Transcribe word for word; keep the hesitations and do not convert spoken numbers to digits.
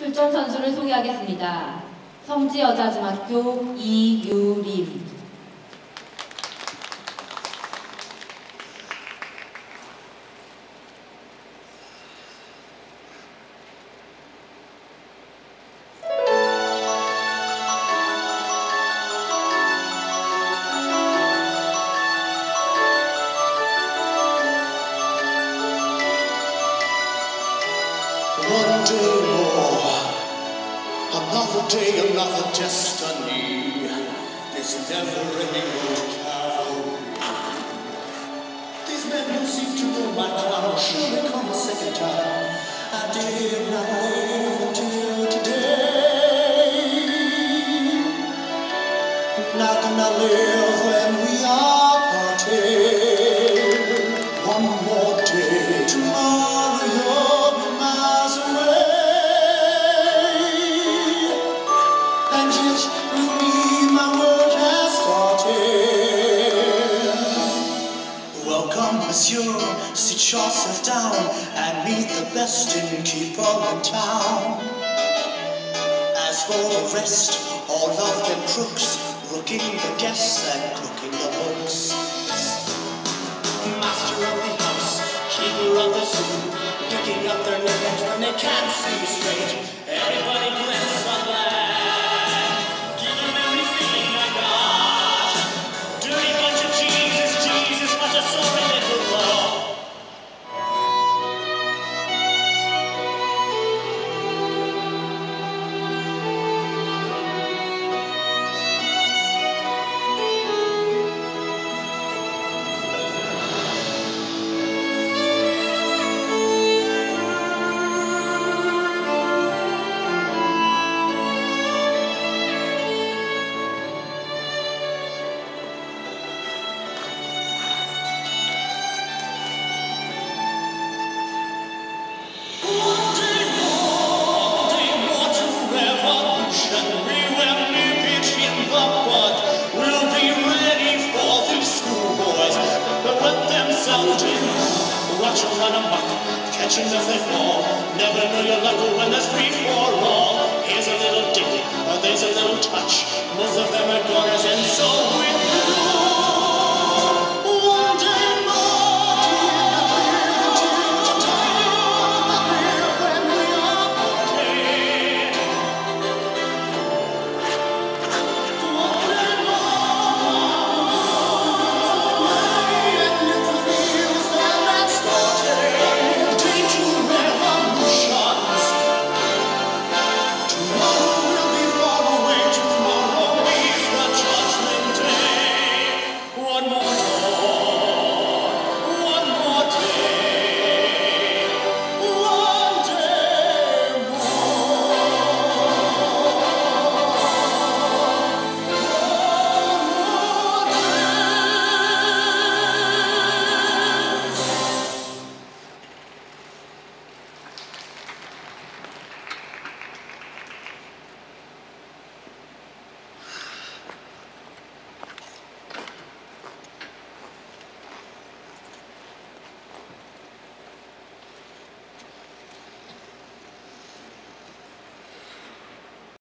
출전 선수를 소개하겠습니다. 성지여자중학교 이유림. One day more, another day, another destiny. This never-ending road cavalry. These men who seek to rule my town surely come a second time. I did not live until today. Not gonna live when we are parted. One more day, tomorrow you'll be miles away. And yet with me my world has started. Welcome, monsieur, sit yourself down and meet the best innkeeper in town. As for the rest, all of them crooks, rooking the guests and cooking the books. Master of the house, keeper of the zoo, picking up their nicknames when they can't see straight. Everybody dress on black, give them everything I got. Dirty bunch of Jesus, Jesus, what a sorry little lot. Watch them run amok, catching as they fall. Never know your luck when there's free for all. Here's a little dig, there's a little touch. Most of them are goners, and so we